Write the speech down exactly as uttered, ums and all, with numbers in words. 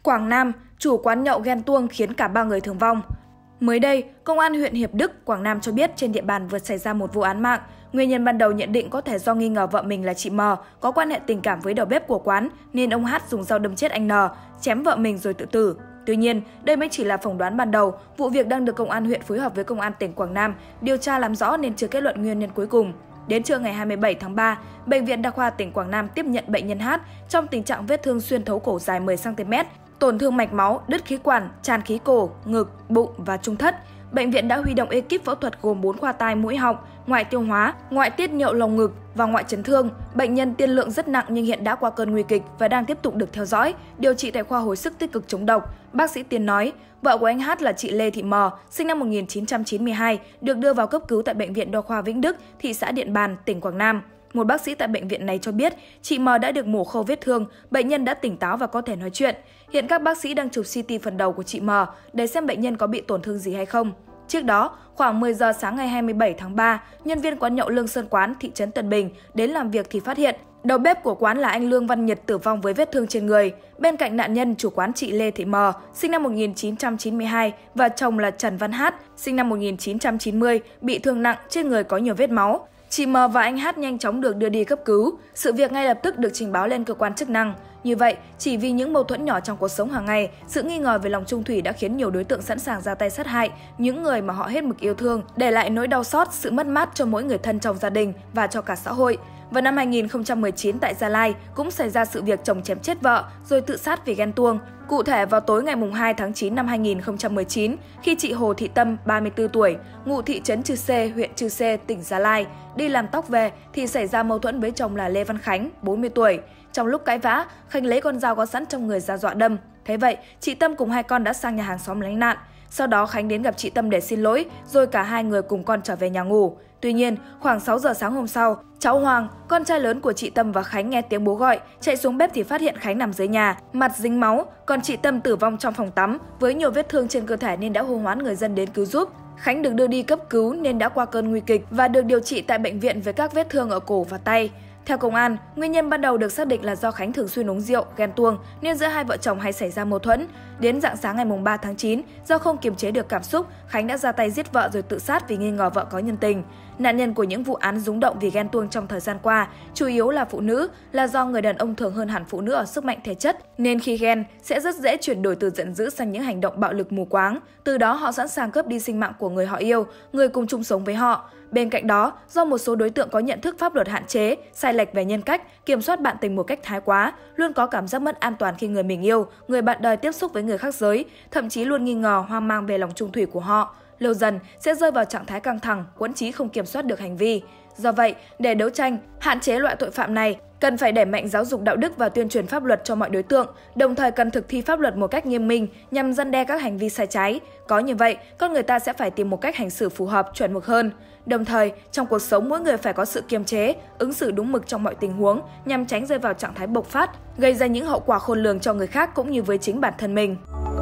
Quảng Nam, chủ quán nhậu ghen tuông khiến cả ba người thương vong. Mới đây, Công an huyện Hiệp Đức, Quảng Nam cho biết trên địa bàn vừa xảy ra một vụ án mạng. Nguyên nhân ban đầu nhận định có thể do nghi ngờ vợ mình là chị M có quan hệ tình cảm với đầu bếp của quán nên ông H dùng dao đâm chết anh N, chém vợ mình rồi tự tử. Tuy nhiên, đây mới chỉ là phỏng đoán ban đầu, vụ việc đang được Công an huyện phối hợp với Công an tỉnh Quảng Nam điều tra làm rõ nên chưa kết luận nguyên nhân cuối cùng. Đến trưa ngày hai mươi bảy tháng ba, Bệnh viện Đa khoa tỉnh Quảng Nam tiếp nhận bệnh nhân H trong tình trạng vết thương xuyên thấu cổ dài mười xăng ti mét, tổn thương mạch máu, đứt khí quản, tràn khí cổ, ngực, bụng và trung thất. Bệnh viện đã huy động ekip phẫu thuật gồm bốn khoa tai mũi họng, ngoại tiêu hóa, ngoại tiết niệu lồng ngực và ngoại chấn thương. Bệnh nhân tiên lượng rất nặng nhưng hiện đã qua cơn nguy kịch và đang tiếp tục được theo dõi, điều trị tại khoa hồi sức tích cực chống độc. Bác sĩ Tiên nói, vợ của anh H là chị Lê Thị M, sinh năm một nghìn chín trăm chín mươi hai, được đưa vào cấp cứu tại Bệnh viện Đa khoa Vĩnh Đức, thị xã Điện Bàn, tỉnh Quảng Nam. Một bác sĩ tại bệnh viện này cho biết, chị M đã được mổ khâu vết thương, bệnh nhân đã tỉnh táo và có thể nói chuyện. Hiện các bác sĩ đang chụp xê tê phần đầu của chị M để xem bệnh nhân có bị tổn thương gì hay không. Trước đó, khoảng mười giờ sáng ngày hai mươi bảy tháng ba, nhân viên quán nhậu Lương Sơn Quán, thị trấn Tân Bình đến làm việc thì phát hiện đầu bếp của quán là anh Lương Văn Nhật tử vong với vết thương trên người. Bên cạnh nạn nhân, chủ quán chị Lê Thị M, sinh năm một nghìn chín trăm chín mươi hai và chồng là Trần Văn H, sinh năm một nghìn chín trăm chín mươi, bị thương nặng, trên người có nhiều vết máu. Chị M và anh H nhanh chóng được đưa đi cấp cứu. Sự việc ngay lập tức được trình báo lên cơ quan chức năng. Như vậy, chỉ vì những mâu thuẫn nhỏ trong cuộc sống hàng ngày, sự nghi ngờ về lòng chung thủy đã khiến nhiều đối tượng sẵn sàng ra tay sát hại những người mà họ hết mực yêu thương, để lại nỗi đau xót, sự mất mát cho mỗi người thân trong gia đình và cho cả xã hội. Vào năm hai nghìn không trăm mười chín tại Gia Lai cũng xảy ra sự việc chồng chém chết vợ rồi tự sát vì ghen tuông. Cụ thể vào tối ngày hai tháng chín năm hai nghìn không trăm mười chín, khi chị Hồ Thị Tâm, ba mươi tư tuổi, ngụ thị trấn Chư Sê, huyện Chư Sê, tỉnh Gia Lai, đi làm tóc về thì xảy ra mâu thuẫn với chồng là Lê Văn Khánh, bốn mươi tuổi. Trong lúc cãi vã, Khánh lấy con dao có sẵn trong người ra dọa đâm. Thế vậy, chị Tâm cùng hai con đã sang nhà hàng xóm lánh nạn. Sau đó Khánh đến gặp chị Tâm để xin lỗi, rồi cả hai người cùng con trở về nhà ngủ. Tuy nhiên, khoảng sáu giờ sáng hôm sau, cháu Hoàng, con trai lớn của chị Tâm và Khánh nghe tiếng bố gọi, chạy xuống bếp thì phát hiện Khánh nằm dưới nhà, mặt dính máu, còn chị Tâm tử vong trong phòng tắm với nhiều vết thương trên cơ thể nên đã hô hoán người dân đến cứu giúp. Khánh được đưa đi cấp cứu nên đã qua cơn nguy kịch và được điều trị tại bệnh viện với các vết thương ở cổ và tay. Theo công an, nguyên nhân ban đầu được xác định là do Khánh thường xuyên uống rượu, ghen tuông nên giữa hai vợ chồng hay xảy ra mâu thuẫn. Đến rạng sáng ngày ba tháng chín, do không kiềm chế được cảm xúc, Khánh đã ra tay giết vợ rồi tự sát vì nghi ngờ vợ có nhân tình. Nạn nhân của những vụ án rúng động vì ghen tuông trong thời gian qua chủ yếu là phụ nữ, là do người đàn ông thường hơn hẳn phụ nữ ở sức mạnh thể chất, nên khi ghen sẽ rất dễ chuyển đổi từ giận dữ sang những hành động bạo lực mù quáng. Từ đó họ sẵn sàng cướp đi sinh mạng của người họ yêu, người cùng chung sống với họ. Bên cạnh đó, do một số đối tượng có nhận thức pháp luật hạn chế, sai lệch về nhân cách, kiểm soát bạn tình một cách thái quá, luôn có cảm giác mất an toàn khi người mình yêu, người bạn đời tiếp xúc với người khác giới, thậm chí luôn nghi ngờ, hoang mang về lòng chung thủy của họ. Lâu dần sẽ rơi vào trạng thái căng thẳng, quẫn trí không kiểm soát được hành vi. Do vậy, để đấu tranh, hạn chế loại tội phạm này, cần phải đẩy mạnh giáo dục đạo đức và tuyên truyền pháp luật cho mọi đối tượng, đồng thời cần thực thi pháp luật một cách nghiêm minh nhằm răn đe các hành vi sai trái. Có như vậy, con người ta sẽ phải tìm một cách hành xử phù hợp, chuẩn mực hơn. Đồng thời, trong cuộc sống mỗi người phải có sự kiềm chế, ứng xử đúng mực trong mọi tình huống nhằm tránh rơi vào trạng thái bộc phát, gây ra những hậu quả khôn lường cho người khác cũng như với chính bản thân mình.